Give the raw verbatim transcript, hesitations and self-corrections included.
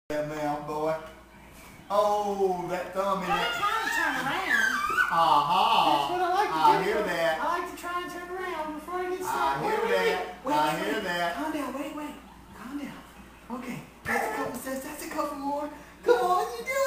that mouth, boy. Oh, that thumb in I'm it. trying to turn around. Aha. That's what I like to I do. hear that. I like to try and turn around before I get I started. hear wait, wait, that. Wait, I wait, hear wait. that. Calm down. Wait, wait. Calm down. Okay. That's a couple steps. That's a couple more. Come on, you do